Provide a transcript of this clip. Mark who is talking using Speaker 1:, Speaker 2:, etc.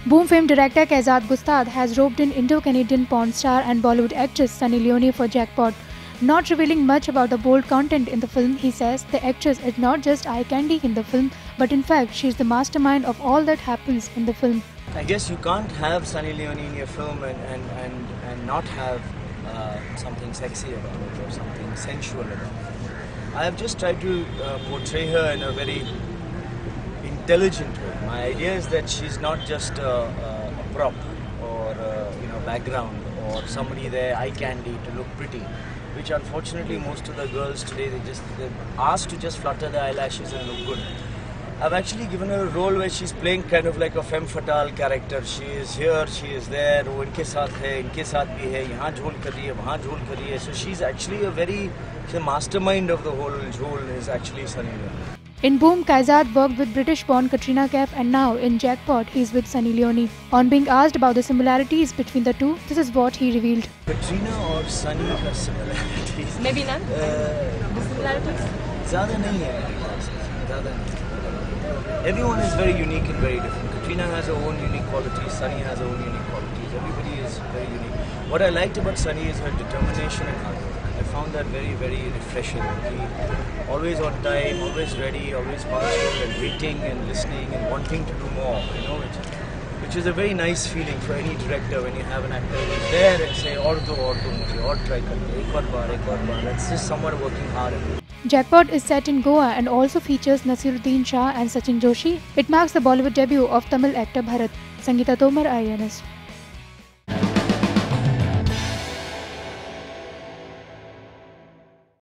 Speaker 1: Boom fame director Kaizad Gustad has roped in Indo-Canadian porn star and Bollywood actress Sunny Leone for Jackpot. Not revealing much about the bold content in the film, he says the actress is not just eye candy in the film, but in fact she is the mastermind of all that happens in the film.
Speaker 2: I guess you can't have Sunny Leone in your film and not have something sexy about it or something sensual about it. I have just tried to portray her in a very intelligent way. My idea is that she's not just a prop or background or somebody there eye candy to look pretty, which unfortunately most of the girls today they're asked to just flutter their eyelashes and look good. I've actually given her a role where she's playing kind of like a femme fatale character. She is here, she is there, वो इनके साथ है, इनके साथ भी है, यहाँ झोल कर रही है, वहाँ झोल कर रही है. So she's actually she's a mastermind of the whole झोल is actually Sunny Leone.
Speaker 1: In Boom, Kaizad worked with British-born Katrina Kaif, and now in Jackpot, he's with Sunny Leone. On being asked about the similarities between the two, this is what he revealed.
Speaker 2: Katrina or Sunny का similarities?
Speaker 3: Maybe none. The similarities?
Speaker 2: ज़्यादा नहीं है, ज़्यादा नहीं. Everyone is very unique and very different. Katrina has her own unique qualities. Sunny has her own unique qualities. Everybody is very unique. What I liked about Sunny is her determination and hard work. I found that very, very refreshing. Always on time, always ready, always punctual and waiting and listening and wanting to do more. Which is a very nice feeling for any director when you have an actor who's there and say, "Aur do, mujhe, aur try kar do, ek aur baar." That's just someone working hard.
Speaker 1: Jackpot is set in Goa and also features Naseeruddin Shah and Sachin Joshi. It marks the Bollywood debut of Tamil actor Bharat. Sangeeta Tomar, IANS.